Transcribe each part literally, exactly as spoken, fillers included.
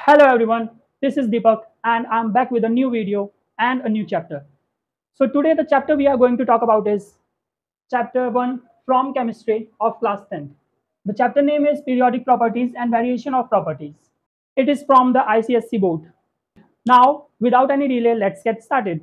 Hello everyone, this is Deepak and I'm back with a new video and a new chapter. So today the chapter we are going to talk about is chapter one from chemistry of class tenth. The chapter name is periodic properties and variation of properties. It is from the I C S E board. Now without any delay let's get started.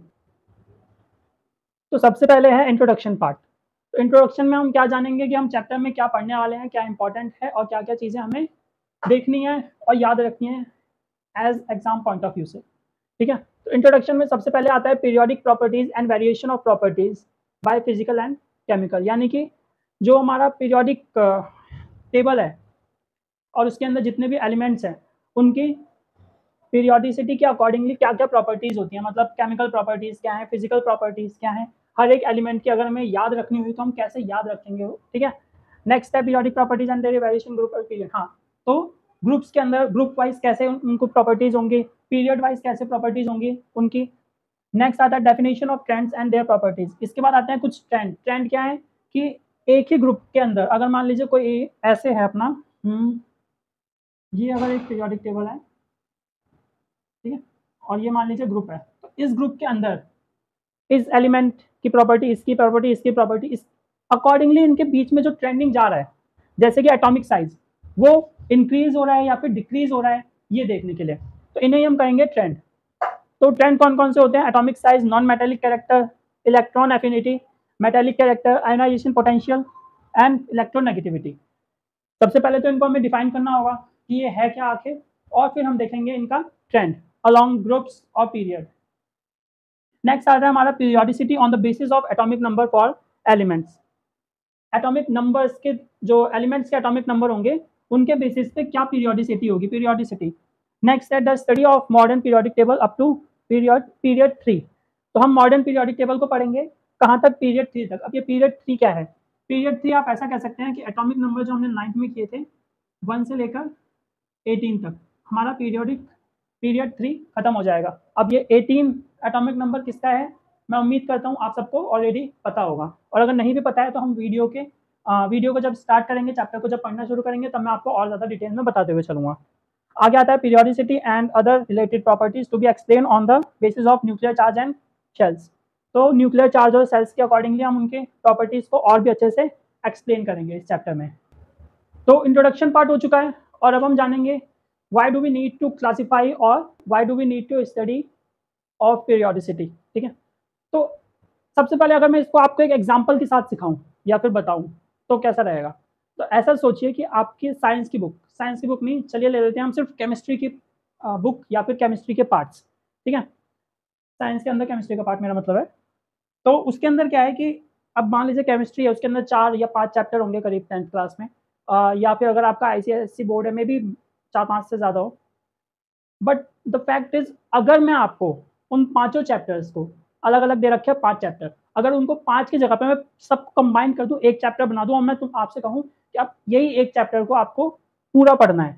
तो सबसे पहले है introduction part. तो introduction में हम क्या जानेंगे कि हम चैप्टर में क्या पढ़ने वाले हैं, क्या इंपॉर्टेंट है और क्या क्या चीज़ें हमें देखनी है और याद रखनी है as exam point of view से. ठीक है. तो इंट्रोडक्शन में सबसे पहले आता है periodic properties and variation of properties by physical and chemical, यानी कि जो हमारा पीरियोडिक टेबल है और उसके अंदर जितने भी एलिमेंट्स हैं उनकी पीरियोडिसिटी के अकॉर्डिंगली क्या क्या प्रॉपर्टीज होती हैं, मतलब केमिकल प्रॉपर्टीज क्या है, फिजिकल प्रॉपर्टीज क्या है, हर एक एलिमेंट की अगर हमें याद रखनी हुई तो हम कैसे याद रखेंगे वो. ठीक है. नेक्स्ट है periodic properties and their variation group और पीरियड. हाँ, तो ग्रुप्स के अंदर ग्रुप वाइज कैसे उनको प्रॉपर्टीज होंगी, पीरियड वाइज कैसे प्रॉपर्टीज होंगी उनकी. नेक्स्ट आता है definition of trends and their properties. इसके बाद आते हैं कुछ ट्रेंड. ट्रेंड क्या है कि एक ही ग्रुप के अंदर अगर मान लीजिए कोई ऐसे है अपना, ये अगर एक पीरियोडिक टेबल है, ठीक है, और ये मान लीजिए ग्रुप है, तो इस ग्रुप के अंदर इस एलिमेंट की प्रॉपर्टी, इसकी प्रॉपर्टी, इसकी प्रॉपर्टी, इस अकॉर्डिंगली इनके बीच में जो ट्रेंडिंग जा रहा है, जैसे कि एटॉमिक साइज वो इंक्रीज हो रहा है या फिर डिक्रीज हो रहा है, ये देखने के लिए, तो इन्हें हम कहेंगे ट्रेंड. तो ट्रेंड कौन कौन से होते हैं? Atomic size, non metallic character, electron affinity, metallic character, ionisation potential and electronegativity. सबसे पहले तो इनको हमें डिफाइन करना होगा कि ये है क्या आखिर, और फिर हम देखेंगे इनका trend along groups or period. Next आता है हमारा periodicity on the basis of atomic number for elements. Atomic numbers के जो एलिमेंट्स के एटॉमिक नंबर होंगे उनके बेसिस पे क्या पीरियोडिसिटी होगी, पीरियोडिसिटी. नेक्स्ट है the study of modern periodic table up to period period three. तो हम मॉडर्न पीरियोडिक टेबल को पढ़ेंगे कहाँ तक? पीरियड थ्री तक. अब ये पीरियड थ्री क्या है? पीरियड थ्री आप ऐसा कह सकते हैं कि एटॉमिक नंबर जो हमने नाइन्थ में किए थे वन से लेकर एटीन तक, हमारा पीरियोडिक पीरियड थ्री खत्म हो जाएगा. अब ये एटीन एटॉमिक नंबर किसका है? मैं उम्मीद करता हूँ आप सबको ऑलरेडी पता होगा, और अगर नहीं भी पता है तो हम वीडियो के आ, वीडियो को जब स्टार्ट करेंगे, चैप्टर को जब पढ़ना शुरू करेंगे, तब मैं आपको और ज़्यादा डिटेल में बताते हुए चलूँगा. आगे आता है periodicity and other related properties to be explain on the basis of nuclear charge and shells. तो न्यूक्लियर चार्ज और सेल्स के अकॉर्डिंगली हम उनके प्रॉपर्टीज़ को और भी अच्छे से एक्सप्लेन करेंगे इस चैप्टर में. तो इंट्रोडक्शन पार्ट हो चुका है और अब हम जानेंगे why do we need to classify or why do we need to study of periodicity. ठीक है. तो सबसे पहले अगर मैं इसको आपको एक एग्जांपल के साथ सिखाऊं या फिर बताऊं तो कैसा रहेगा? तो ऐसा सोचिए कि आपकी साइंस की बुक, साइंस की बुक नहीं, चलिए ले लेते हैं हम सिर्फ केमिस्ट्री की बुक या फिर केमिस्ट्री के पार्ट्स. ठीक है. साइंस के अंदर केमिस्ट्री का पार्ट मेरा मतलब है. तो उसके अंदर क्या है कि अब मान लीजिए केमिस्ट्री है, उसके अंदर चार या पाँच चैप्टर होंगे करीब टेंथ क्लास में, आ, या फिर अगर आपका आई सी एस सी बोर्ड है में भी चार पाँच से ज़्यादा हो. बट द फैक्ट इज अगर मैं आपको उन पांचों चैप्टर्स को अलग अलग दे रखे हैं, पांच चैप्टर, अगर उनको पांच की जगह पे मैं सब कंबाइन कर दूं, एक चैप्टर बना दूं और मैं तुम आपसे कहूं कि आप यही एक चैप्टर को आपको पूरा पढ़ना है,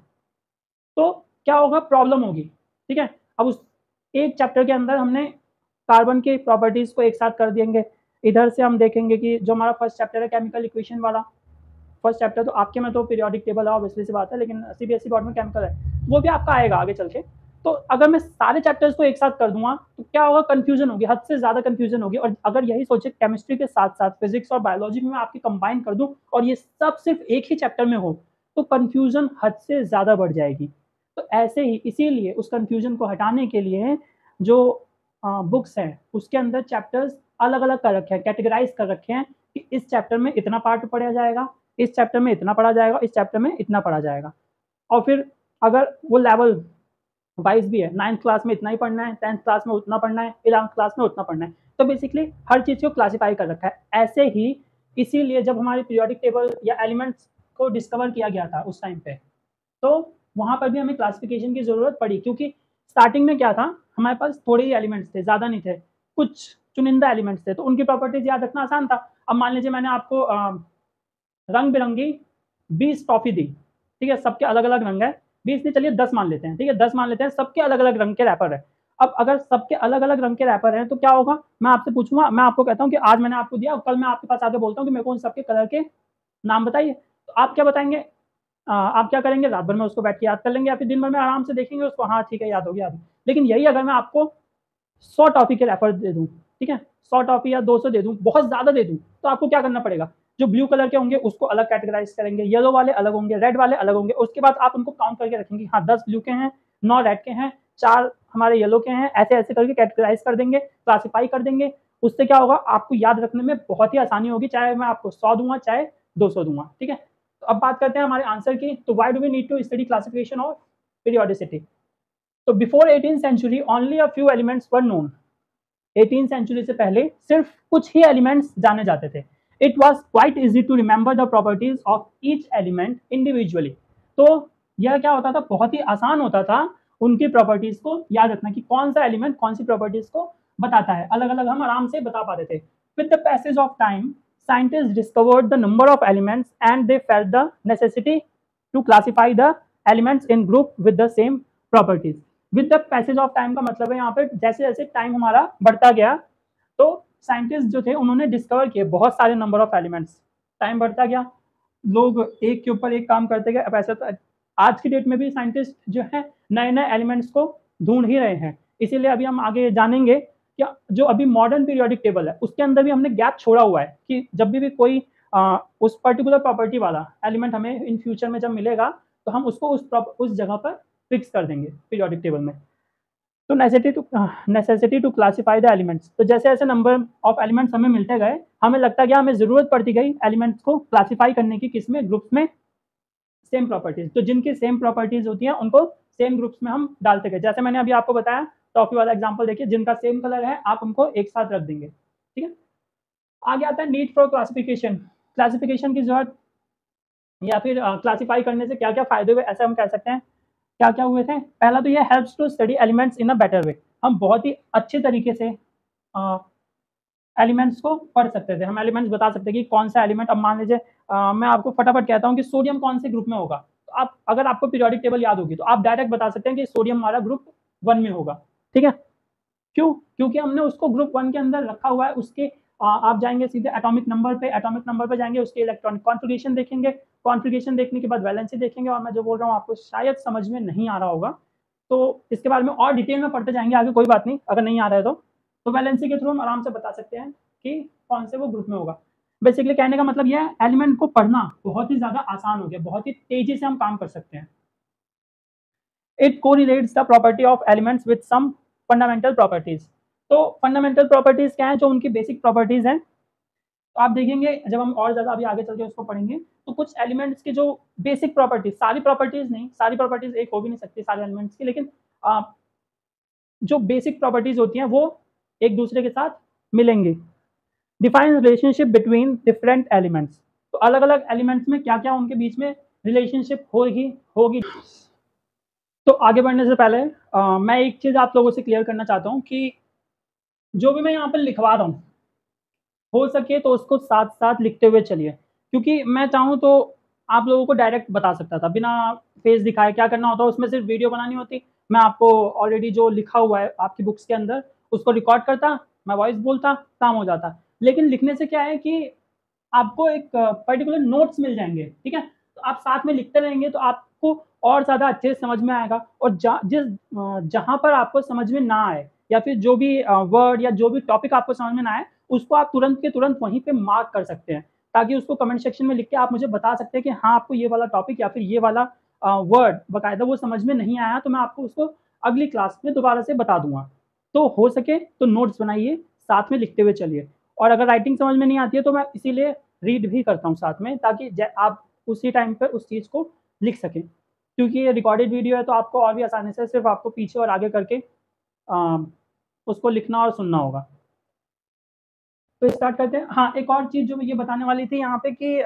तो क्या होगा? प्रॉब्लम होगी. ठीक है. अब उस एक चैप्टर के अंदर हमने कार्बन की प्रॉपर्टीज को एक साथ कर देंगे. इधर से हम देखेंगे कि जो हमारा फर्स्ट चैप्टर है केमिकल इक्वेशन वाला, फर्स्ट चैप्टर तो आपके में तो पीरियोडिक टेबल है ऑब्वियसली सी बात है, लेकिन सीबीएसई बोर्ड में केमिकल है, वो भी आपका आएगा आगे चल के. तो अगर मैं सारे चैप्टर्स को एक साथ कर दूंगा तो क्या होगा? कंफ्यूजन होगी, हद से ज़्यादा कंफ्यूजन होगी. और अगर यही सोचे केमिस्ट्री के साथ साथ फिजिक्स और बायोलॉजी में आपकी कंबाइन कर दूं और ये सब सिर्फ एक ही चैप्टर में हो तो कंफ्यूजन हद से ज़्यादा बढ़ जाएगी. तो ऐसे ही इसीलिए उस कंफ्यूजन को हटाने के लिए जो बुक्स हैं उसके अंदर चैप्टर्स अलग अलग कर रखे हैं, कैटेगराइज कर रखे हैं कि इस चैप्टर में इतना पार्ट पढ़ा जाएगा, इस चैप्टर में इतना पढ़ा जाएगा, इस चैप्टर में इतना पढ़ा जाएगा. और फिर अगर वो लेवल वाइज भी है, नाइन्थ क्लास में इतना ही पढ़ना है, टेंथ क्लास में उतना पढ़ना है, इलेवंथ क्लास में उतना पढ़ना है, तो बेसिकली हर चीज़ को क्लासीफाई कर रखा है. ऐसे ही इसीलिए जब हमारी पीरियोडिक टेबल या एलिमेंट्स को डिस्कवर किया गया था उस टाइम पे, तो वहाँ पर भी हमें क्लासिफिकेशन की ज़रूरत पड़ी, क्योंकि स्टार्टिंग में क्या था, हमारे पास थोड़े ही एलिमेंट्स थे, ज़्यादा नहीं थे, कुछ चुनिंदा एलिमेंट्स थे, तो उनकी प्रॉपर्टीज याद रखना आसान था. अब मान लीजिए मैंने आपको आ, रंग बिरंगी बीस टॉफी दी. ठीक है. सबके अलग अलग रंग है, बीस नहीं, चलिए दस मान लेते हैं. ठीक है, दस मान लेते हैं, सबके अलग अलग रंग के रैपर है. अब अगर सबके अलग अलग रंग के रैपर हैं तो क्या होगा? मैं आपसे पूछूंगा, मैं आपको कहता हूँ कि आज मैंने आपको दिया, कल मैं आपके पास आके बोलता हूँ कि मेरे को उन सबके कलर के नाम बताइए, तो आप क्या बताएंगे? आ, आप क्या करेंगे, रात भर में उसको बैठ के याद कर लेंगे, या फिर दिन भर में आराम से देखेंगे उसको, हाँ ठीक है याद हो गया। लेकिन यही अगर मैं आपको सौ टॉपिक के रेफर दे दूँ, ठीक है, सौ टॉपिक या दो सौ दे दूँ, बहुत ज़्यादा दे दूँ, तो आपको क्या करना पड़ेगा, जो ब्लू कलर के होंगे उसको अलग कैटेगराइज करेंगे, येलो वाले अलग होंगे, रेड वाले अलग होंगे, उसके बाद आप उनको काउंट करके रखेंगे, हाँ दस ब्लू के हैं, नौ रेड के हैं, चार हमारे येलो के हैं, ऐसे ऐसे करके कैटेगराइज कर देंगे, क्लासीफाई कर देंगे। उससे क्या होगा, आपको याद रखने में बहुत ही आसानी होगी, चाहे मैं आपको सौ दूंगा चाहे दो सौ दूंगा, ठीक है। तो अब बात करते हैं हमारे आंसर की। तो why do we need to study classification of periodicity. तो before eighteen century only a few elements were known. Eighteen century से पहले सिर्फ कुछ ही एलिमेंट्स जाने जाते थे। It was quite easy to remember the properties of each element individually. तो यह क्या होता था, बहुत ही आसान होता था उनकी प्रॉपर्टीज को याद रखना कि कौन सा एलिमेंट कौन सी प्रॉपर्टीज को बताता है, अलग अलग हम आराम से बता पाते थे। With the passage of time scientists discovered the number of elements and they felt the necessity to classify the elements in group with the same properties. With the passage of time का मतलब है यहाँ पे जैसे जैसे time हमारा बढ़ता गया तो साइंटिस्ट जो थे उन्होंने डिस्कवर किए बहुत सारे नंबर ऑफ एलिमेंट्स। टाइम बढ़ता गया, लोग एक के ऊपर एक काम करते गए। अब ऐसा तो आज की डेट में भी साइंटिस्ट जो है नए नए एलिमेंट्स को ढूंढ ही रहे हैं। इसीलिए अभी हम आगे जानेंगे कि जो अभी मॉडर्न पीरियोडिक टेबल है उसके अंदर भी हमने गैप छोड़ा हुआ है कि जब भी, भी कोई आ, उस पर्टिकुलर प्रॉपर्टी वाला एलिमेंट हमें इन फ्यूचर में जब मिलेगा तो हम उसको उस उस जगह पर फिक्स कर देंगे पीरियोडिक टेबल में। तो necessity to necessity to classify the elements. तो जैसे जैसे नंबर ऑफ एलिमेंट्स हमें मिलते गए हमें लगता गया हमें जरूरत पड़ती गई एलिमेंट्स को क्लासीफाई करने की, किसमें, ग्रुप्स में, सेम प्रॉपर्टीज। तो जिनकी सेम प्रॉपर्टीज होती हैं उनको सेम ग्रुप्स में हम डालते गए। जैसे मैंने अभी आपको बताया टॉफी वाला एग्जांपल देखिए, जिनका सेम कलर है आप उनको एक साथ रख देंगे, ठीक है। आगे आता है नीड फॉर क्लासिफिकेशन। क्लासिफिकेशन की जरूरत या फिर क्लासीफाई uh, करने से क्या क्या फायदे हुए, ऐसे हम कह सकते हैं। क्या क्या हुए थे, पहला तो ये helps to study elements in a better way. हम बहुत ही अच्छे तरीके से एलिमेंट्स uh, को पढ़ सकते थे। हम एलिमेंट्स बता सकते हैं कि कौन सा एलिमेंट, अब मान लीजिए uh, मैं आपको फटाफट कहता हूँ कि सोडियम कौन से ग्रुप में होगा, तो आप अगर आपको पीरियोडिक टेबल याद होगी तो आप डायरेक्ट बता सकते हैं कि सोडियम हमारा ग्रुप वन में होगा, ठीक है। क्यों, क्योंकि हमने उसको ग्रुप वन के अंदर रखा हुआ है। उसके आ, आप जाएंगे सीधे एटॉमिक नंबर पे, एटॉमिक नंबर पे जाएंगे, उसके इलेक्ट्रॉनिक कॉन्फ़िगरेशन देखेंगे, कॉन्फ़िगरेशन देखने के बाद वैलेंसी देखेंगे। और मैं जो बोल रहा हूँ आपको शायद समझ में नहीं आ रहा होगा, तो इसके बारे में और डिटेल में पढ़ते जाएंगे आगे, कोई बात नहीं, अगर नहीं आ रहा है तो तो वैलेंसी के थ्रू हम आराम से बता सकते हैं कि कौन से वो ग्रुप में होगा। बेसिकली कहने का मतलब यह है एलिमेंट को पढ़ना बहुत ही ज्यादा आसान हो गया, बहुत ही तेजी से हम काम कर सकते हैं। It correlates the property of elements with some fundamental properties. तो फंडामेंटल प्रॉपर्टीज क्या है, जो उनकी बेसिक प्रॉपर्टीज हैं। तो आप देखेंगे जब हम और ज्यादा अभी आगे चल के उसको पढ़ेंगे तो कुछ एलिमेंट्स की जो बेसिक प्रॉपर्टीज, सारी प्रॉपर्टीज नहीं, सारी प्रॉपर्टीज एक हो भी नहीं सकती सारे एलिमेंट्स की, लेकिन आ, जो बेसिक प्रॉपर्टीज होती हैं वो एक दूसरे के साथ मिलेंगी। Define relationship between different elements. तो अलग अलग एलिमेंट्स में क्या क्या उनके बीच में रिलेशनशिप होगी होगी तो आगे बढ़ने से पहले आ, मैं एक चीज आप लोगों से क्लियर करना चाहता हूँ कि जो भी मैं यहाँ पर लिखवा रहा हूँ हो सके तो उसको साथ साथ लिखते हुए चलिए, क्योंकि मैं चाहूँ तो आप लोगों को डायरेक्ट बता सकता था बिना फेस दिखाए। क्या करना होता है, उसमें सिर्फ वीडियो बनानी होती, मैं आपको ऑलरेडी जो लिखा हुआ है आपकी बुक्स के अंदर उसको रिकॉर्ड करता, मैं वॉइस बोलता, काम हो जाता। लेकिन लिखने से क्या है कि आपको एक पर्टिकुलर नोट्स मिल जाएंगे, ठीक है। तो आप साथ में लिखते रहेंगे तो आपको और ज़्यादा अच्छे से समझ में आएगा। और जा, जिस जहाँ पर आपको समझ में ना आए या फिर जो भी वर्ड या जो भी टॉपिक आपको समझ में ना आए उसको आप तुरंत के तुरंत वहीं पे मार्क कर सकते हैं, ताकि उसको कमेंट सेक्शन में लिख के आप मुझे बता सकते हैं कि हाँ आपको ये वाला टॉपिक या फिर ये वाला वर्ड बाकायदा वो समझ में नहीं आया, तो मैं आपको उसको अगली क्लास में दोबारा से बता दूंगा। तो हो सके तो नोट्स बनाइए, साथ में लिखते हुए चलिए। और अगर राइटिंग समझ में नहीं आती है तो मैं इसीलिए रीड भी करता हूँ साथ में, ताकि आप उसी टाइम पर उस चीज़ को लिख सकें। क्योंकि ये रिकॉर्डेड वीडियो है तो आपको और भी आसानी से सिर्फ आपको पीछे और आगे करके आ, उसको लिखना और सुनना होगा। तो स्टार्ट करते हैं। हाँ, एक और चीज़ जो मैं ये बताने वाली थी यहाँ पे कि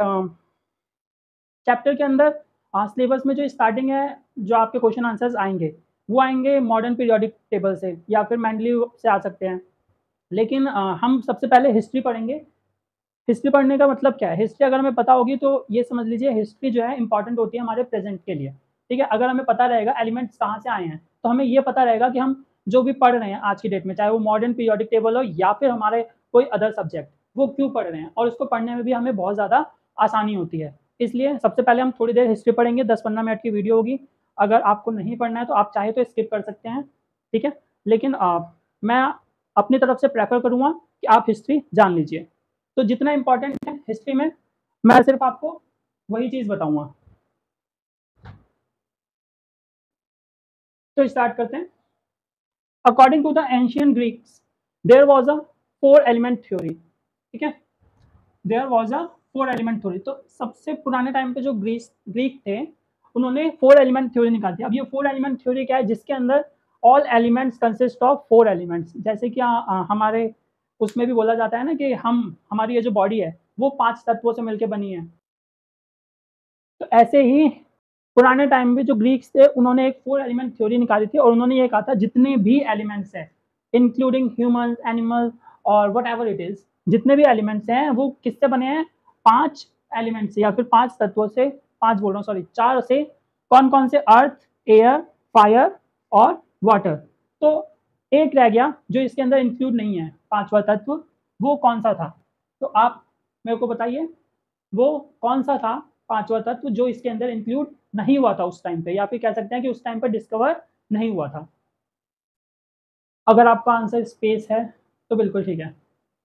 चैप्टर के अंदर सिलेबस में जो स्टार्टिंग है, जो आपके क्वेश्चन आंसर्स आएंगे वो आएंगे मॉडर्न पीरियोडिक टेबल से या फिर मेंडलीव से आ सकते हैं। लेकिन आ, हम सबसे पहले हिस्ट्री पढ़ेंगे। हिस्ट्री पढ़ने का मतलब क्या है, हिस्ट्री अगर हमें पता होगी तो ये समझ लीजिए हिस्ट्री जो है इंपॉर्टेंट होती है हमारे प्रेजेंट के लिए, ठीक है। अगर हमें पता रहेगा एलिमेंट्स कहाँ से आए हैं तो हमें ये पता रहेगा कि हम जो भी पढ़ रहे हैं आज की डेट में, चाहे वो मॉडर्न पीरियोडिक टेबल हो या फिर हमारे कोई अदर सब्जेक्ट, वो क्यों पढ़ रहे हैं, और उसको पढ़ने में भी हमें बहुत ज़्यादा आसानी होती है। इसलिए सबसे पहले हम थोड़ी देर हिस्ट्री पढ़ेंगे, दस पंद्रह मिनट की वीडियो होगी। अगर आपको नहीं पढ़ना है तो आप चाहे तो स्किप कर सकते हैं, ठीक है। लेकिन आ, मैं अपनी तरफ से प्रेफर करूँगा कि आप हिस्ट्री जान लीजिए। तो जितना इंपॉर्टेंट है हिस्ट्री में, मैं सिर्फ आपको वही चीज़ बताऊँगा। तो स्टार्ट करते हैं। According to the ancient Greeks there was a four element theory, ठीक है। There was a four element theory. तो सबसे पुराने टाइम पे जो ग्रीस ग्रीक थे उन्होंने फोर एलिमेंट थ्योरी निकाली थी। अब ये फोर एलिमेंट थ्योरी क्या है, जिसके अंदर all elements consist of four elements. जैसे कि आ, आ, हमारे उसमें भी बोला जाता है ना कि हम हमारी ये जो बॉडी है वो पांच तत्वों से मिलकर बनी है। तो ऐसे ही पुराने टाइम में जो ग्रीक्स थे उन्होंने एक फोर एलिमेंट थ्योरी निकाली थी और उन्होंने ये कहा था जितने भी एलिमेंट्स हैं इंक्लूडिंग ह्यूमन, एनिमल और वट एवर इट इज, जितने भी एलिमेंट्स हैं वो किससे बने हैं, पांच एलिमेंट्स से या फिर पांच तत्वों से, पांच बोल रहा हूँ सॉरी चार से। कौन कौन से, अर्थ, एयर, फायर और वाटर। तो एक रह गया जो इसके अंदर इंक्लूड नहीं है, पांचवा तत्व, वो कौन सा था। तो आप मेरे को बताइए वो कौन सा था पांचवा तत्व जो इसके अंदर इंक्लूड नहीं हुआ था उस टाइम पे, या फिर कह सकते हैं कि उस टाइम पे डिस्कवर नहीं हुआ था। अगर आपका आंसर स्पेस है तो बिल्कुल ठीक है।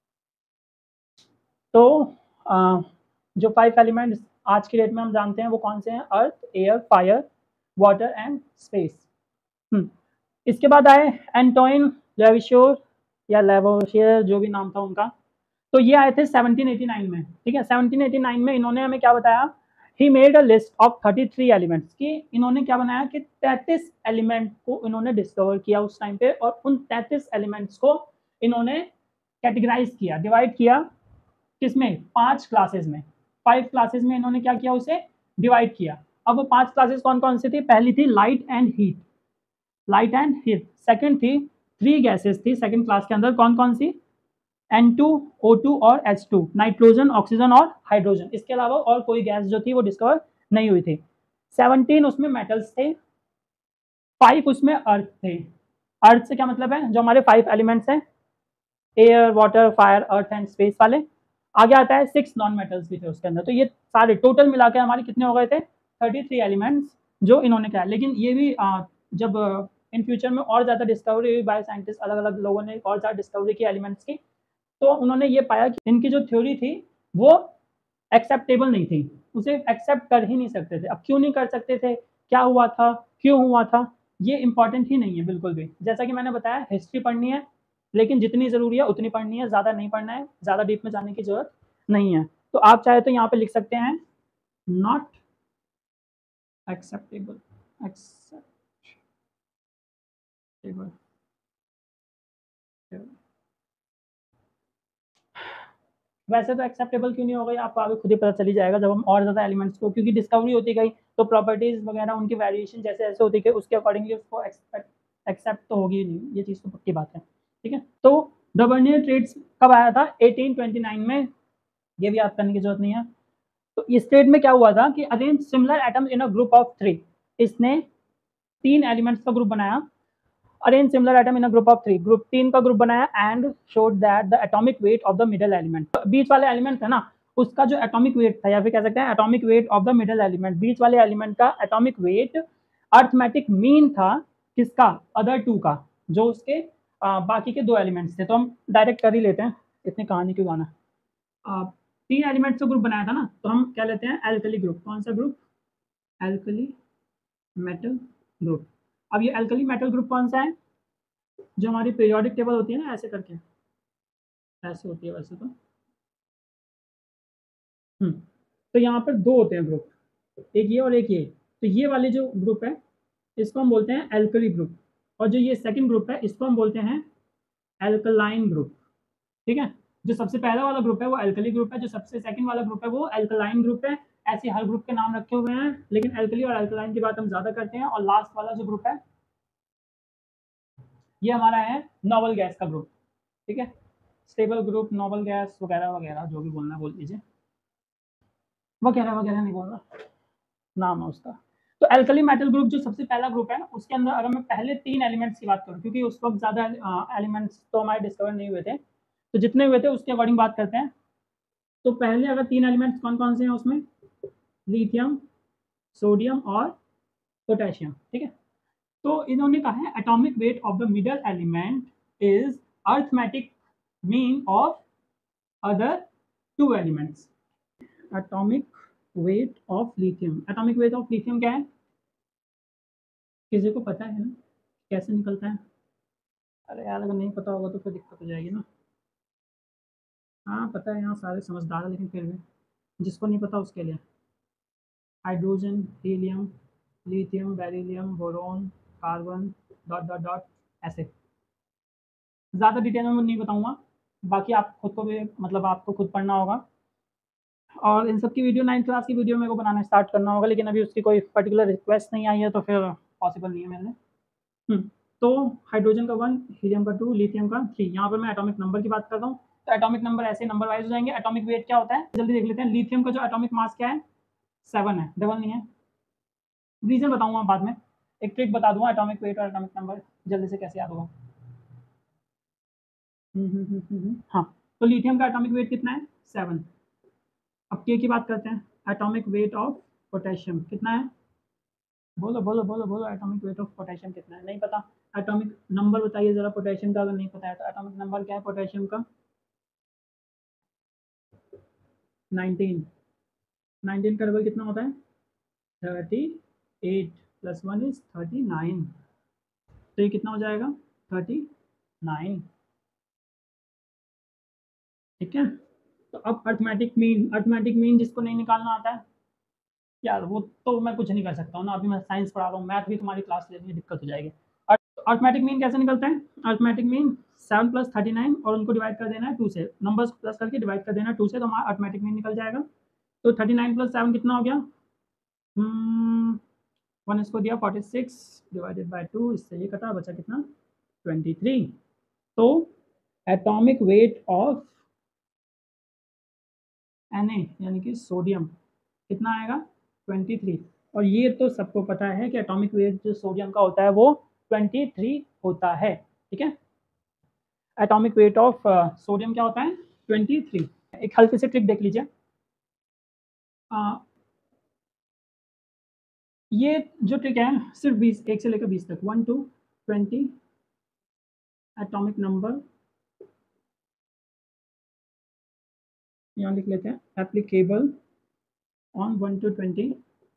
तो आ, जो फाइव एलिमेंट्स आज की डेट में हम जानते हैं वो कौन से हैं, earth, air, fire, water and space. इसके बाद आए एंटोइन लेविशोर या लेवोशियर, जो भी नाम था उनका। तो ये आए थे सेवनटीन एटी नाइन में, ठीक है। सेवनटीन एटी नाइन में इन्होंने हमें क्या बताया, he made a list of thirty three elements, कि इन्होंने क्या बनाया कि तैंतीस एलिमेंट को इन्होंने डिस्कवर किया उस टाइम पे, और उन तैंतीस एलिमेंट्स को इन्होंने कैटेगराइज किया, डिवाइड किया, किसमें, पांच क्लासेस में, फाइव क्लासेस में इन्होंने क्या किया, उसे डिवाइड किया। अब वो पांच क्लासेस कौन कौन सी थी, पहली थी light and heat, light and heat. Second थी थ्री गैसेस थी सेकंड क्लास के अंदर, कौन कौन सी, एन टू, ओ टू और एच टू, नाइट्रोजन, ऑक्सीजन और हाइड्रोजन। इसके अलावा और कोई गैस जो थी वो डिस्कवर नहीं हुई थी। सेवनटीन उसमें मेटल्स थे, फाइव उसमें अर्थ थे। अर्थ से क्या मतलब है, जो हमारे फाइव एलिमेंट्स हैं, air, water, fire, earth and space वाले। आगे आता है सिक्स नॉन मेटल्स भी थे उसके अंदर। तो ये सारे टोटल मिलाकर हमारे कितने हो गए थे, थर्टी थ्री एलिमेंट्स जो इन्होंने किया। लेकिन ये भी आ, जब इन फ्यूचर में और ज़्यादा डिस्कवरी हुई, बायो साइंटिस्ट अलग अलग लोगों ने और ज़्यादा डिस्कवरी की एलिमेंट्स की, तो उन्होंने ये पाया कि इनकी जो थ्योरी थी वो एक्सेप्टेबल नहीं थी, उसे एक्सेप्ट कर ही नहीं सकते थे। अब क्यों नहीं कर सकते थे, क्या हुआ था, क्यों हुआ था, ये इंपॉर्टेंट ही नहीं है बिल्कुल भी। जैसा कि मैंने बताया हिस्ट्री पढ़नी है, लेकिन जितनी ज़रूरी है उतनी पढ़नी है, ज़्यादा नहीं पढ़ना है, ज़्यादा डीप में जाने की जरूरत नहीं है। तो आप चाहे तो यहाँ पे लिख सकते हैं नॉट एक्सेप्टेबल, एक्सेप्टेबल। वैसे तो एक्सेप्टेबल क्यों नहीं हो गई आपको आगे खुद ही पता चली जाएगा जब हम और ज़्यादा एलिमेंट्स को, क्योंकि डिस्कवरी होती गई तो प्रॉपर्टीज़ वगैरह उनकी वेरिएशन जैसे जैसे होती गई उसके अकॉर्डिंगली उसको एक्सेप्ट एक्सेप्ट तो होगी ही नहीं, ये चीज़ तो पक्की बात है, ठीक है। तो द बर्नियर ट्रेड्स कब आया था, एटीन ट्वेंटी नाइन में, ये भी याद करने की जरूरत नहीं है। तो इस ट्रेड में क्या हुआ था कि arrange similar atoms in a group of three, इसने तीन एलिमेंट्स का ग्रुप बनाया, arrange similar atom in a group of three, group तीन का ग्रुप बनाया, and showed that the atomic weight of the middle element, बीच वाले एलिमेंट है ना उसका जो एटॉमिक वेट था, या फिर कह सकते हैं atomic weight of the middle element, बीच वाले एलिमेंट का एटॉमिक वेट अर्थमेटिक मीन था, किसका, अदर टू का, जो उसके आ, बाकी के दो एलिमेंट्स थे। तो हम डायरेक्ट कर ही लेते हैं, इतनी कहानी क्यों गाना। आ, तीन एलिमेंट्स का ग्रुप बनाया था ना, तो हम क्या लेते हैं, एल्कली ग्रुप। कौन सा ग्रुप, एल्कली मेटल ग्रुप। अब ये एल्कली मेटल ग्रुप कौन सा है, जो हमारी पीरियोडिक टेबल होती है ना ऐसे करके, ऐसे होती है वैसे तो। हम्म तो यहाँ पर दो होते हैं ग्रुप, एक ये और एक ये। तो ये वाले जो ग्रुप है इसको हम बोलते हैं एल्कली ग्रुप, और जो ये सेकंड ग्रुप है इसको हम बोलते हैं एल्कलाइन ग्रुप, ठीक है। जो सबसे पहला वाला ग्रुप है वो एल्कली ग्रुप है, जो सबसे सेकंड वाला ग्रुप है वो एल्कलाइन ग्रुप है। ऐसे हर ग्रुप के नाम रखे हुए हैं, लेकिन एल्कली और एल्कलाइन की बात हम ज्यादा करते हैं। और लास्ट वाला जो ग्रुप है ये हमारा है नॉवल गैस का ग्रुप, ठीक है। स्टेबल ग्रुप, नॉवल गैस वगैरह वगैरह जो भी बोलना बोल दीजिए, वगैरह वगैरह नहीं बोलना, नाम है उसका। तो एल्कली मेटल ग्रुप जो सबसे पहला ग्रुप है उसके अंदर अगर मैं पहले तीन एलिमेंट्स की बात करूँ, क्योंकि उस वक्त ज़्यादा एलिमेंट्स तो हमारे डिस्कवर नहीं हुए थे, तो जितने हुए थे उसके अकॉर्डिंग बात करते हैं। तो पहले अगर तीन एलिमेंट्स कौन कौन से हैं उसमें, लिथियम, सोडियम और पोटेशियम। ठीक है, तो इन्होंने कहा है atomic weight of the middle element is arithmetic mean of other two elements. Atomic weight of lithium, atomic weight of lithium क्या है, किसी को पता है ना कैसे निकलता है? अरे यार, अगर नहीं पता होगा तो फिर दिक्कत हो जाएगी ना। हाँ पता है, यहाँ सारे समझदार हैं, लेकिन फिर भी जिसको नहीं पता उसके लिए hydrogen, helium, lithium, beryllium, boron, carbon, dot dot dot, ऐसे। ज़्यादा डिटेल में नहीं बताऊंगा, बाकी आप खुद को भी मतलब आपको खुद पढ़ना होगा। और इन सब की वीडियो नाइन्थ क्लास की वीडियो मेरे को बनाना स्टार्ट करना होगा, लेकिन अभी उसकी कोई पर्टिकुलर रिक्वेस्ट नहीं आई है तो फिर पॉसिबल नहीं है मेरे लिए। हम्म, तो हाइड्रोजन का वन, हीलियम का टू, लिथियम का थ्री। यहाँ पर मैं एटॉमिक नंबर की बात कर रहा हूँ, तो एटॉमिक नंबर ऐसे नंबर वाइज हो जाएंगे। एटॉमिक वेट क्या होता है जल्दी देख लेते हैं। लिथियम का जो एटॉमिक मास क्या है, सेवन है, डबल नहीं है। रीजन बताऊंगा बाद में, एक ट्रिक बता दूंगा एटॉमिक वेट और एटॉमिक नंबर जल्दी से कैसे याद होगा। हम्म हम्म हम्म हम्म, हम्म। हाँ, तो लिथियम का एटॉमिक वेट कितना है, सेवन। अब के की बात करते हैं, एटॉमिक वेट ऑफ पोटेशियम कितना है, बोलो बोलो बोलो बोलो, एटॉमिक वेट ऑफ पोटेशियम कितना है? नहीं पता, एटॉमिक नंबर बताइए जरा पोटेशियम का, अगर नहीं पता है तो एटॉमिक नंबर क्या है पोटेशियम का? नाइनटीन। नाइनटीन का डबल कितना होता है, thirty eight, plus one is thirty nine, तो ये कितना हो जाएगा, थर्टी नाइन। ठीक है, तो अब अर्थमेटिक मीन, अर्थमेटिक मीन जिसको नहीं निकालना आता है यार, वो तो मैं कुछ नहीं कर सकता हूँ ना, अभी मैं साइंस पढ़ा रहा हूँ, मैथ भी तुम्हारी क्लास लेनी है, दिक्कत हो जाएगी। अर्थमेटिक मीन कैसे निकलता है, arithmetic mean seven plus thirty nine और उनको डिवाइड कर देना है टू से, नंबर्स प्लस करके डिवाइड कर देना है टू से, तो हमारा अर्थमेटिक मीन निकल जाएगा। तो थर्टी नाइन प्लस सेवन कितना हो गया, वन इसको दिया forty six divided by two, इससे ये कटा, बचा कितना, ट्वेंटी थ्री। तो atomic weight of N A यानी कि सोडियम कितना आएगा, ट्वेंटी थ्री। और ये तो सबको पता है कि एटॉमिक वेट जो सोडियम का होता है वो ट्वेंटी थ्री होता है। ठीक है, एटॉमिक वेट ऑफ सोडियम क्या होता है, ट्वेंटी थ्री। एक हल्की सी ट्रिक देख लीजिए, uh, ये जो ट्रिक है सिर्फ बीस, एक से लेकर बीस तक, one two twenty atomic number, यहाँ लिख लेते हैं applicable on one two twenty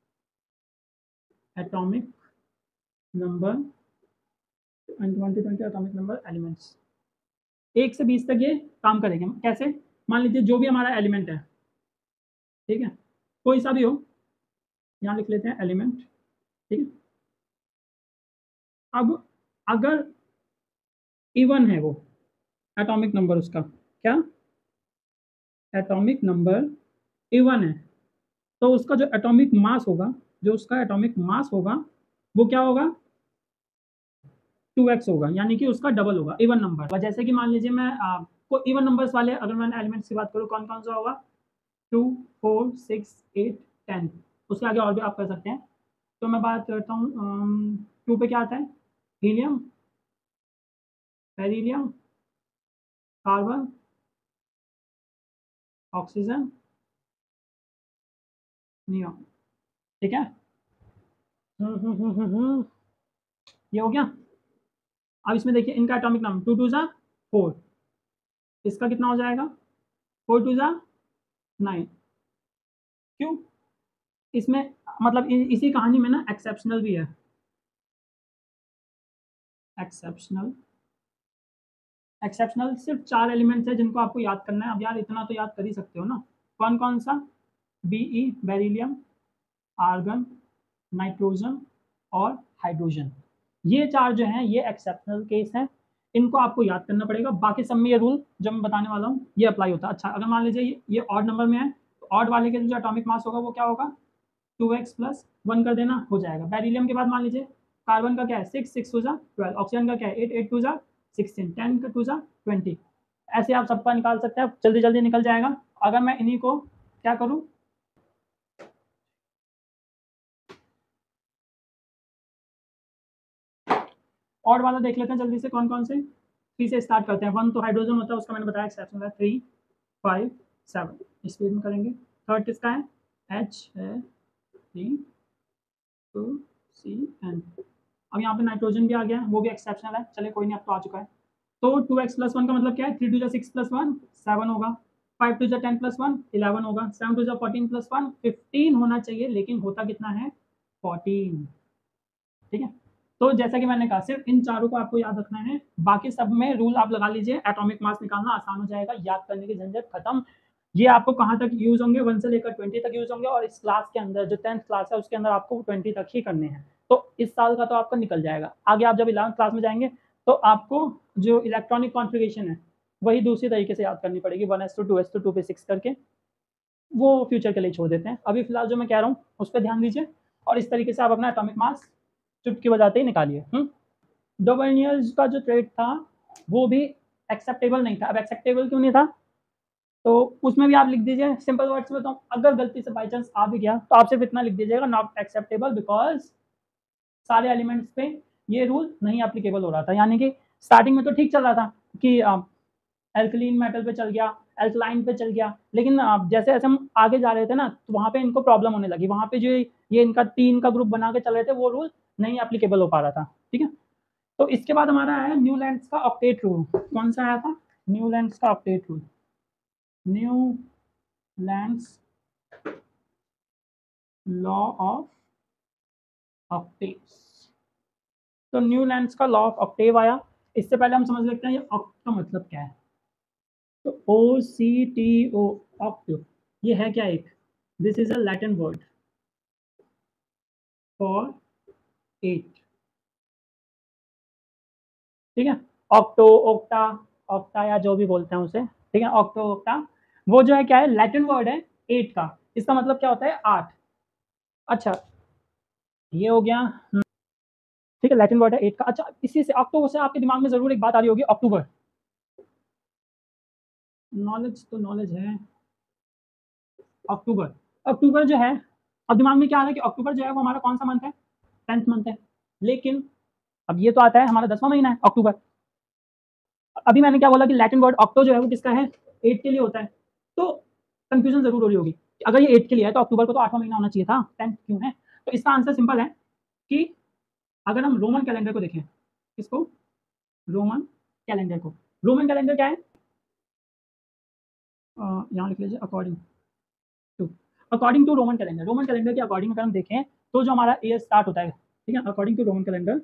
atomic number and one two twenty atomic number elements. एक से बीस तक ये काम करेंगे कैसे, मान लीजिए जो भी हमारा एलिमेंट है, ठीक है, कोई सा भी हो, यहाँ लिख लेते हैं एलिमेंट। ठीक है, अब अगर इवन है वो एटॉमिक नंबर उसका, क्या एटॉमिक नंबर इवन है, तो उसका जो एटॉमिक मास होगा, जो उसका एटॉमिक मास होगा वो क्या होगा, टू एक्स होगा, यानी कि उसका डबल होगा इवन नंबर। जैसे कि मान लीजिए मैं को इवन नंबर्स वाले अगर मैं एलिमेंट्स की बात करूँ, कौन कौन सा होगा, two, four, six, eight, ten, उसके आगे और भी आप कर सकते हैं। तो मैं बात करता हूँ टू पे क्या आता है, helium, beryllium, carbon, oxygen, neon. ठीक है, हम्म हम्म हम्म हम्म हम्म, ये हो गया। अब इसमें देखिए इनका एटॉमिक नंबर टू टू ज़ा फोर, इसका कितना हो जाएगा, फोर टू ज़ा नाइन। क्यों, इसमें मतलब इ, इसी कहानी में ना एक्सेप्शनल भी है, एक्सेप्शनल। एक्सेप्शनल सिर्फ चार एलिमेंट्स है जिनको आपको याद करना है। अब यार इतना तो याद कर ही सकते हो ना, कौन कौन सा, बीई बेरिलियम, आर्गन, नाइट्रोजन और हाइड्रोजन। ये चार जो हैं ये एक्सेप्शनल केस हैं, इनको आपको याद करना पड़ेगा। बाकी सब में ये रूल जो मैं बताने वाला हूँ ये अप्लाई होता है। अच्छा, अगर मान लीजिए ये, ये ऑड नंबर में है, तो ऑड वाले के जो एटॉमिक मास होगा वो क्या होगा, टू एक्स प्लस वन कर देना हो जाएगा। बेरिलियम के बाद मान लीजिए कार्बन का क्या है, सिक्स, सिक्स टू ज़ा ट्वेल्व, ऑक्सीजन का क्या है, एट, एट टू ज़ा सिक्सटीन, टेन का टू ज़ा ट्वेंटी। ऐसे आप सबका निकाल सकते हैं, जल्दी जल्दी निकल जाएगा। अगर मैं इन्हीं को क्या करूँ, ऑड वाला देख लेते हैं जल्दी से, कौन कौन से। थ्री से स्टार्ट करते हैं, वन तो हाइड्रोजन होता है, उसका मैंने बताया एक्सेप्शन है, थ्री, फाइव, सेवन, स्पीड में करेंगे। थर्ड किसका है, एच है, थ्री टू सी एन। अब यहाँ पे नाइट्रोजन भी आ गया, वो भी एक्सेप्शनल है, चले कोई नहीं, अब तो आ चुका है। तो टू एक्स प्लस वन का मतलब क्या है, थ्री टू जा सिक्स प्लस वन सेवन होगा, फाइव टू जा टेन प्लस वन इलेवन होगा, सेवन टू जा फोर्टीन प्लस वन फिफ्टीन होना चाहिए, लेकिन होता कितना है, फोर्टीन। ठीक है, तो जैसा कि मैंने कहा सिर्फ इन चारों को आपको याद रखना है, बाकी सब में रूल आप लगा लीजिए, एटॉमिक मास निकालना आसान हो जाएगा, याद करने की झंझट खत्म। ये आपको कहाँ तक यूज होंगे, वन से लेकर ट्वेंटी तक यूज होंगे, और इस क्लास के अंदर जो टेंथ क्लास है उसके अंदर आपको ट्वेंटी तक ही करने हैं। तो इस साल का तो आपका निकल जाएगा। आगे आप जब इलेवंथ क्लास में जाएंगे तो आपको जो इलेक्ट्रॉनिक कॉन्फ़िगरेशन है वही दूसरी तरीके से याद करनी पड़ेगी, one S two two S two two पे सिक्स करके, वो फ्यूचर के लिए छोड़ देते हैं। अभी फिलहाल जो मैं कह रहा हूँ उस पर ध्यान दीजिए, और इस तरीके से आप अपना एटॉमिक मास चुटकी बजाते ही निकालिए। डोबर्नियर्स का जो ट्रेड था वो भी एक्सेप्टेबल नहीं था। अब एक्सेप्टेबल क्यों नहीं था, तो उसमें भी आप लिख दीजिए सिंपल वर्ड्स में। तो अगर गलती से बाई चांस आ भी गया तो आप सिर्फ इतना लिख दीजिएगा, नॉट एक्सेप्टेबल, बिकॉज सारे एलिमेंट्स पे ये रूल नहीं एप्लीकेबल हो रहा था। यानी कि स्टार्टिंग में तो ठीक चल रहा था कि एल्कलीन मेटल पे चल गया, एल्कलाइन पे चल गया, लेकिन जैसे जैसे हम आगे जा रहे थे ना तो वहाँ पे इनको प्रॉब्लम होने लगी। वहाँ पे जो ये इनका तीन का ग्रुप बना के चल रहे थे वो रूल नहीं एप्लीकेबल हो पा रहा था। ठीक है, तो इसके बाद हमारा आया न्यूलैंड्स का ऑक्टेट रूल। कौन सा आया था, न्यूलैंड्स का octet rule, Newlands law of octaves. तो न्यूलैंड्स का लॉ ऑफ ऑक्टेव आया। इससे पहले हम समझ लेते हैं ये ऑक्ट का मतलब क्या है। तो ओ सी टी ओ, ऑक्ट, ये है क्या, एक, this is a Latin word for eight. ठीक है, ऑक्टो, ओक्टा, ऑक्टा या जो भी बोलते हैं उसे, ठीक है, ऑक्टो, ओक्टा, वो जो है क्या है, लैटिन वर्ड है एट का। इसका मतलब क्या होता है, आठ। अच्छा, ये हो गया, ठीक है, लैटिन वर्ड है एट का। अच्छा, इसी से अक्टूबर से आपके दिमाग में जरूर एक बात आ रही होगी, अक्टूबर। नॉलेज तो नॉलेज है, अक्टूबर, अक्टूबर जो है, अब दिमाग में क्या आ रहा है कि अक्टूबर जो है वो हमारा कौन सा मंथ है, टेंथ मंथ है। लेकिन अब ये तो आता है हमारा दसवां महीना है अक्टूबर। अभी मैंने क्या बोला कि लैटिन वर्ड ऑक्टो जो है वो किसका है, एट के लिए होता है। तो कंफ्यूजन जरूर हो रही होगी, अगर ये एट के लिए है तो अक्टूबर को तो आठवां महीना होना चाहिए था, टेंथ क्यों है। तो इसका आंसर सिंपल है कि अगर हम रोमन कैलेंडर को देखें, किसको, रोमन कैलेंडर को, रोमन कैलेंडर क्या है, यहाँ लिख लीजिए, according to, according to Roman calendar, Roman calendar के अकॉर्डिंग अगर हम देखें तो जो हमारा ईयर स्टार्ट होता है, ठीक है, according to Roman calendar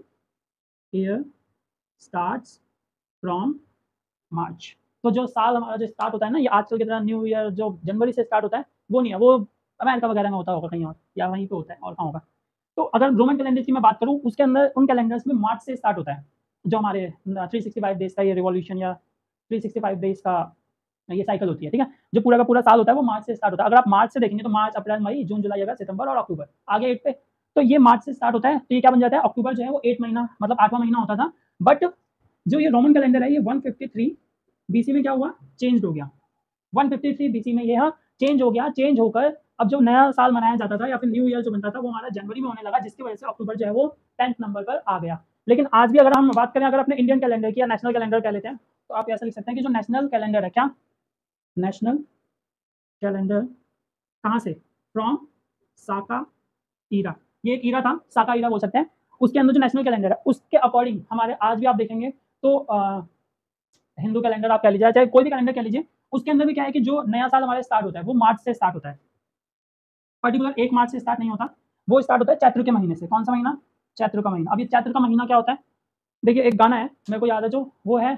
year starts from March. तो जो साल हमारा जो स्टार्ट होता है ना, ये आजकल की तरह न्यू ईयर जो जनवरी से स्टार्ट होता है वो नहीं है, वो अमेरिका वगैरह में होता होगा कहीं और, या वहीं पे होता है और कहाँ होगा। तो अगर रोमन कैलेंडर की मैं बात करूँ, उसके अंदर उन कैलेंडर्स में मार्च से स्टार्ट होता है, जो हमारे थ्री सिक्सटी फाइव डेज का ये रिवॉल्यूशन या थ्री सिक्सटी फाइव डेज का ये साइकिल होती है। ठीक है, जो पूरा का पूरा साल होता है वो मार्च से स्टार्ट होता है। अगर आप मार्च से देखेंगे तो मार्च, अप्रैल, मई, जून, जुलाई, अगस्त, सितंबर और अक्टूबर, आगे एट पे, तो ये मार्च से स्टार्ट होता है। तो ये क्या बन जाता है, अक्टूबर जो है वो एट महीना, मतलब आठवां महीना होता था। बट जो ये रोमन कैलेंडर है ये वन फिफ्टी थ्री बीसी में क्या हुआ, चेंज हो गया। वन फिफ्टी थ्री बीसी में यह चेंज हो गया, चेंज होकर अब जो नया साल मनाया जाता था या फिर न्यू ईयर जो बनता था वो हमारा जनवरी में होने लगा, जिसकी वजह से अक्टूबर जो है वो टेंथ नंबर पर आ गया। लेकिन आज भी अगर हम बात करें, अगर अपने इंडियन कैलेंडर की या नेशनल कैलेंडर कह लेते हैं, तो आप ऐसा लिख सकते हैं कि जो नेशनल कैलेंडर है, क्या, नेशनल कैलेंडर कहाँ से, फ्रॉम साका ईरा, ये एक ईरा था, साका ईरा बोल सकते हैं। उसके अंदर जो नेशनल कैलेंडर है उसके अकॉर्डिंग हमारे आज भी आप देखेंगे तो आ, हिंदू कैलेंडर आप कह लीजिए, चाहे कोई भी कैलेंडर कह लीजिए, उसके अंदर भी क्या है कि जो नया साल हमारे स्टार्ट होता है वो मार्च से स्टार्ट होता है। पर्टिकुलर एक मार्च से स्टार्ट नहीं होता, वो स्टार्ट होता है चैत्र के महीने से। कौन सा महीना, चैत्र का महीना। अब ये चैत्र का महीना क्या होता है, देखिए एक गाना है मेरे को याद है, जो वो है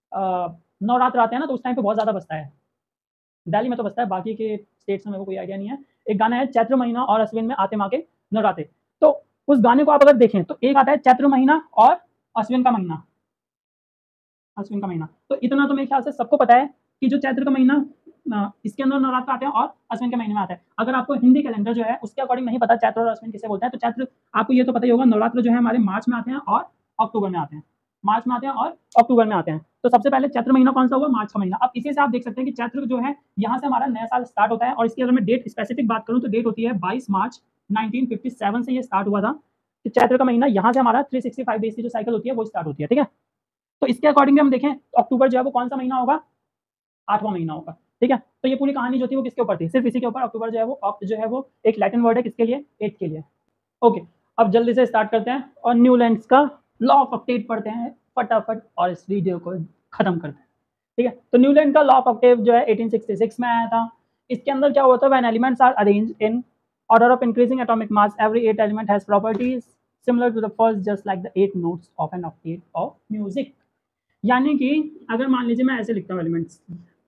नवरात्र आते हैं ना तो उस टाइम पे बहुत ज़्यादा बजता है, दिल्ली में तो बजता है, बाकी के स्टेट्स में मेरे को कोई आइडिया नहीं है। एक गाना है, चैत्र महीना और अश्विन में आते माँ के नवराते। तो उस गाने को आप अगर देखें तो एक आता है चैत्र महीना और अश्विन का महीना, अश्विन का महीना। तो इतना तो मेरे ख्याल से सबको पता है कि जो चैत्र का महीना, इसके अंदर नवरात्र आते हैं और अश्विन के महीने में आता है। अगर आपको हिंदी कैलेंडर जो है उसके अकॉर्डिंग नहीं पता चैत्र और अश्विन किसे बोलते हैं, तो चैत्र आपको ये तो पता ही होगा, नवरात्र जो है हमारे मार्च में आते हैं और अक्टूबर में आते हैं, मार्च में आते हैं और अक्टूबर में आते हैं। तो सबसे पहले चैत्र महीना कौन सा हुआ, मार्च का महीना। अब इसी से आप देख सकते हैं कि चैत्र जो है यहाँ से हमारा नया साल स्टार्ट होता है। और इसकी अगर मैं डेट स्पेसिफिक बात करूँ तो डेट होती है बाईस मार्च नाइनटीन फिफ्टी सेवन से ये स्टार्ट हुआ था। तो चैत्र का महीना यहाँ से हमारा थ्री सिक्सटी फाइव डेज की जो साइकिल होती है वो स्टार्ट होती है। ठीक है, तो इसके अकॉर्डिंग हम देखें तो अक्टूबर जो है वो कौन सा महीना होगा, आठवां महीना होगा। ठीक है। तो ये पूरी कहानी जो थी वो किसके ऊपर थी, सिर्फ इसी के ऊपर। अक्टूबर जो है वो ऑक्ट जो है वो एक लैटिन वर्ड है किसके लिए, एट के लिए। ओके, अब जल्दी से स्टार्ट करते हैं और न्यूलैंड्स का लॉ ऑफ ऑक्टेव पढ़ते हैं फटाफट और इस वीडियो को खत्म करते हैं। ठीक है, तो न्यूलैंड का लॉ ऑफ ऑक्टेव जो है एटीन सिक्सटी सिक्स में आया था। इसके अंदर क्या हुआ था, when elements are arranged in order of increasing atomic mass every eight element has properties similar to the first just like the eight notes of an octave of music. यानी कि अगर मान लीजिए मैं ऐसे लिखता हूँ elements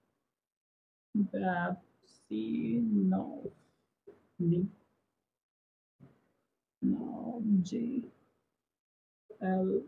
C no D no G L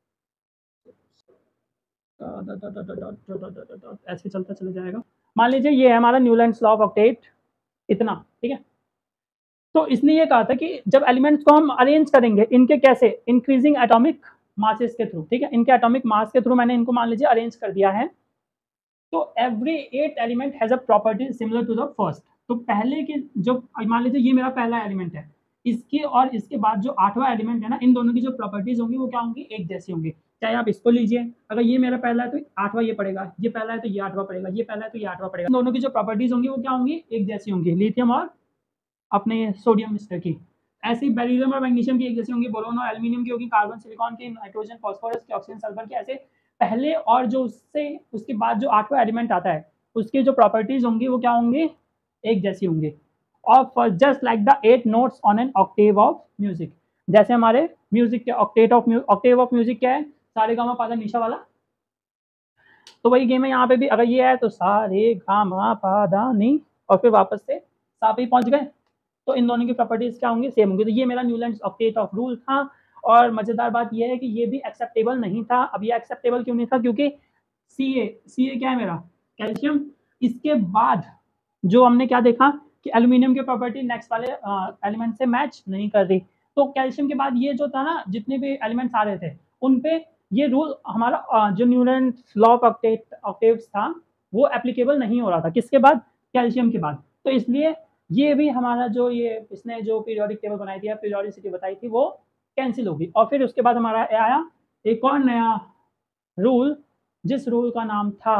ऐसे चलता चला जाएगा। मान लीजिए ये है हमारा न्यूलैंड्स लॉ ऑफ ऑक्टेट इतना, ठीक है। तो इसने ये कहा था कि जब एलिमेंट्स को हम अरेंज करेंगे इनके कैसे, इंक्रीजिंग एटॉमिक मासेस के थ्रू, ठीक है, इनके एटॉमिक मास के थ्रू मैंने इनको मान लीजिए अरेंज कर दिया है। तो every eight element has a property similar to the first. तो पहले के जो मान लीजिए ये मेरा पहला एलिमेंट है, इसके और इसके बाद जो आठवां एलिमेंट है ना, इन दोनों की जो प्रॉपर्टीज होंगी वो क्या होंगी, एक जैसी होंगी। चाहे आप इसको लीजिए, अगर ये मेरा पहला है तो आठवां ये पड़ेगा, ये पहला है तो ये आठवां पड़ेगा, ये पहला है तो ये आठवां पड़ेगा। दोनों की जो प्रॉपर्टीज होंगी वो क्या होंगी, एक जैसी होंगी, लिथियम और अपने सोडियम मिस्टर की। ऐसे ही बेरिलियम और मैग्नीशियम की एक जैसी होंगी, बोरोन और एल्यूमिनियम की होगी, कार्बन सिलिकॉन की, नाइट्रोजन फॉस्फोरस की, ऑक्सीजन सल्फर की। ऐसे पहले और जो उससे उसके बाद जो आठवां एलिमेंट आता है उसकी जो प्रॉपर्टीज होंगी वो क्या होंगी, एक जैसी होंगी। और for just like the eight notes on an octave of music, जैसे हमारे म्यूजिक के octet of octave of music क्या है, सारे गामा पादा निशा वाला। तो वही गेम है यहाँ पे भी, अगर ये है तो सारे गामा पादा नी और फिर वापस से सा पे पहुंच गए। तो इन दोनों की प्रॉपर्टीज क्या होंगी, सेम होंगी। तो ये मेरा न्यूलैंड्स ऑक्टेट ऑफ रूल था। और मजेदार बात यह है कि ये भी एक्सेप्टेबल नहीं था। अब ये एक्सेप्टेबल क्यों नहीं था, क्योंकि सी ए सी ए क्या है मेरा, कैल्शियम। इसके बाद जो हमने क्या देखा कि एल्यूमिनियम की प्रॉपर्टी नेक्स्ट वाले एलिमेंट से मैच नहीं कर रही। तो कैल्शियम के बाद ये जो था ना, जितने भी एलिमेंट्स आ रहे थे उन पे ये रूल हमारा जो Newlands law of octet octaves था वो एप्लीकेबल नहीं हो रहा था। किसके बाद, कैल्शियम के बाद। तो इसलिए ये भी हमारा जो ये इसने जो पीरियोडिक टेबल बनाई थी, पीरियोडिसिटी बताई थी, वो कैंसिल होगी। और फिर उसके बाद हमारा आया एक और नया रूल, जिस रूल का नाम था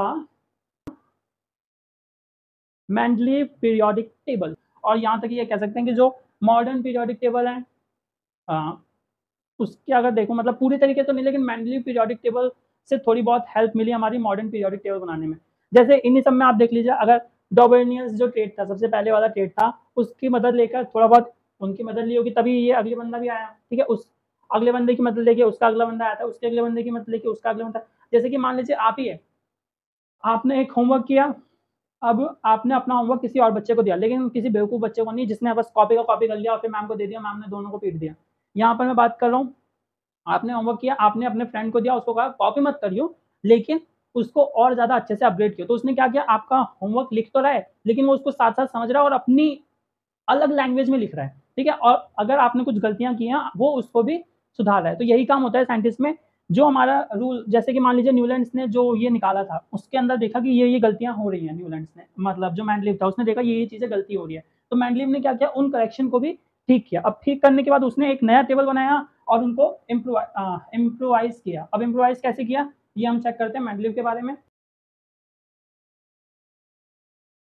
मेंडलीव पीरियोडिक टेबल। और यहाँ तक ये कह सकते हैं कि जो मॉडर्न पीरियोडिक टेबल है आ, उसके अगर देखो मतलब पूरी तरीके तो नहीं, लेकिन मेंडलीव पीरियोडिक टेबल से थोड़ी बहुत हेल्प मिली हमारी मॉडर्न पीरियोडिक टेबल बनाने में। जैसे इन्हीं सब में आप देख लीजिए, अगर डॉबर्नियस जो ट्रेड था, सबसे पहले वाला ट्रेड था, उसकी मदद लेकर थोड़ा बहुत उनकी मदद ली होगी, तभी ये अगले बंदा भी आया, ठीक है। उस अगले बंदे की मदद लेके उसका अगला बंदा आया था, उसके अगले बंदे की मदद लेके उसका अगला बंदा। जैसे कि मान लीजिए आप ही है, आपने एक होमवर्क किया, अब आपने अपना होमवर्क किसी और बच्चे को दिया, लेकिन किसी बेवकूफ़ बच्चे को नहीं जिसने बस कॉपी का कॉपी कर लिया और फिर मैम को दे दिया, मैम ने दोनों को पीट दिया। यहाँ पर मैं बात कर रहा हूँ, आपने होमवर्क किया, आपने अपने फ्रेंड को दिया, उसको कहा कॉपी मत करियो, लेकिन उसको और ज़्यादा अच्छे से अपग्रेड किया। तो उसने क्या किया, आपका होमवर्क लिख तो रहा है लेकिन वो उसको साथ साथ समझ रहा है और अपनी अलग लैंग्वेज में लिख रहा है, ठीक है। और अगर आपने कुछ गलतियां की हैं वो उसको भी सुधार रहा है। तो यही काम होता है साइंटिस्ट में। जो हमारा रूल, जैसे कि मान लीजिए न्यूलैंड्स ने जो ये निकाला था, उसके अंदर देखा कि ये ये गलतियां हो रही हैं। न्यूलैंड्स ने मतलब जो मेंडलीव था उसने देखा ये ये चीज़ें गलती हो रही है, तो मेंडलीव ने क्या किया, उन करेक्शन को भी ठीक किया। अब ठीक करने के बाद उसने एक नया टेबल बनाया और उनको इम्प्रोवाइज किया। अब इम्प्रोवाइज कैसे किया ये हम चेक करते हैं मेंडलीव के बारे में।